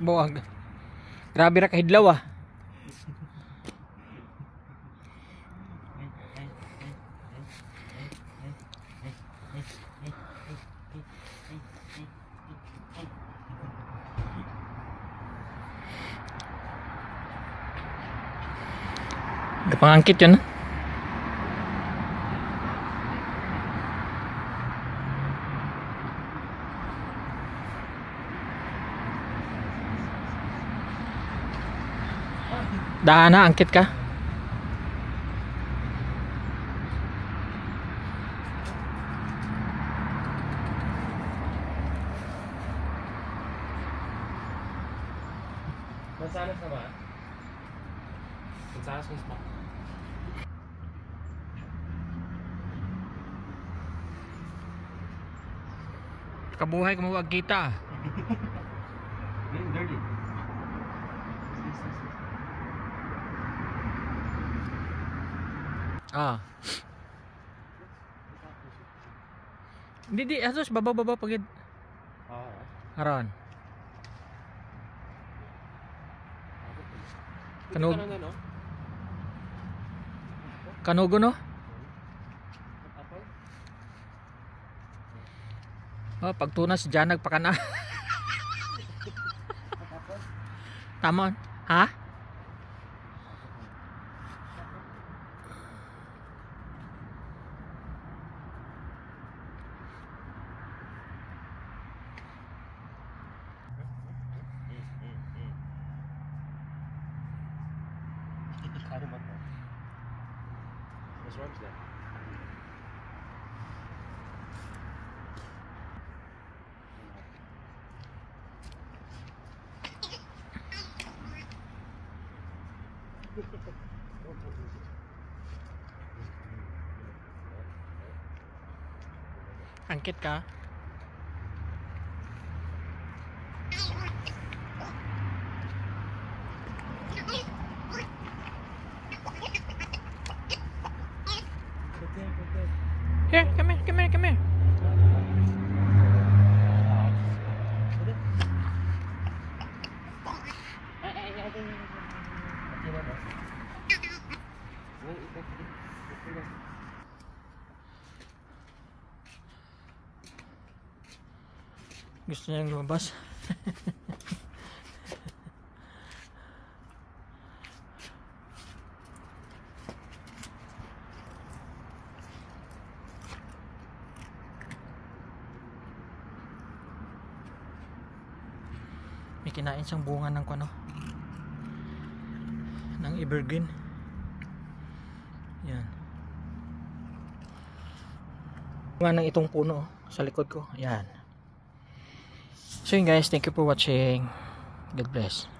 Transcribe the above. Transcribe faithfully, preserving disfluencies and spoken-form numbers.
Buwag. Grabe ra kahidlaw ah. Pangangkit yun. Daan na, angkit ka. Mansanas na ba? Mansanas mismo. Kabuhay kung huwag kita. Dirty. Ah. Hindi di asos baba baba pagid. Ah. Aron. Kanog. Kanugo no? Oh, pagtunas diyan nagpakana. Tamon. Ha? What's wrong with that? Angkit ka. Here, come here, come here, come here. Gusto niyang lumabas. May kinain siyang bunga ng kuno ng evergreen. Yan. Bunga ng itong puno sa likod ko. Yan. So yun guys, thank you for watching. God bless.